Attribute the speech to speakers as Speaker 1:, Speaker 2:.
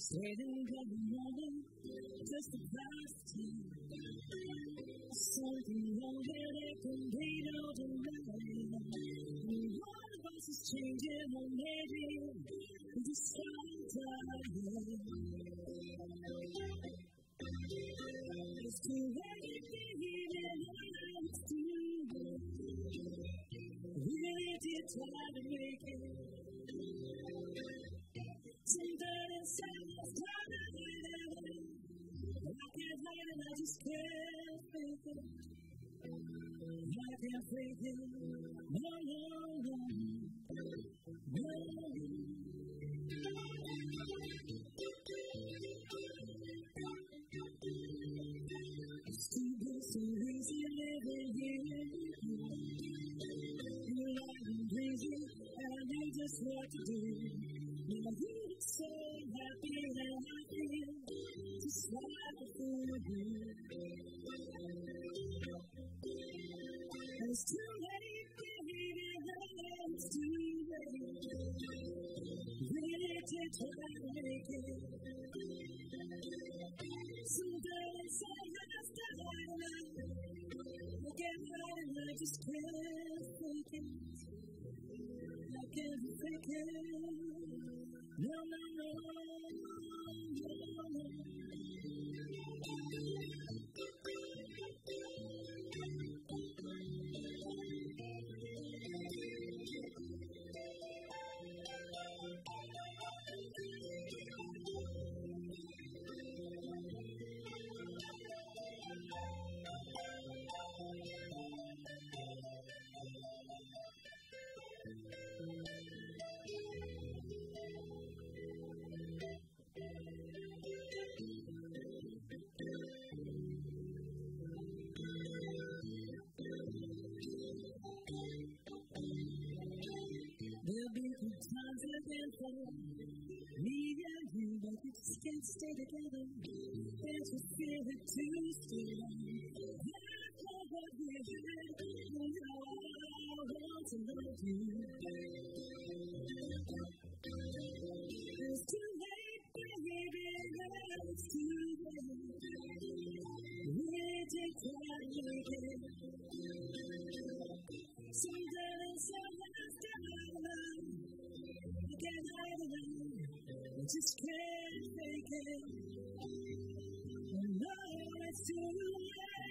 Speaker 1: Waiting for the moment, just to pass time. Something wrong here, there can be no denying. One of us is changing, or maybe we just start dying. It's too late, baby, now it's too late. We really did try to make it. Something inside us trying to hide it. I can't hide it, I just can't fake it. I can't fake it. No, no, no. No. It's too good, so easy living here. You're loud and crazy, and I knew just what to do. Now you look so happy and I feel just like a fool. And it's too late, baby, now it's too late. Really to try to make it. Something inside has to hide now. I can't hide it, I just can't fake it. I can't fake it. No, no, no, no, no. There'll be good times again for me and you, but we just can't stay together. There's a feeling to stay on. That's not what we had, and now I want to love you. It's too late, baby, it's too late. We did try to make it. Something inside has to hide now. I can't hide it now. I just can't fake it. No, it's too late.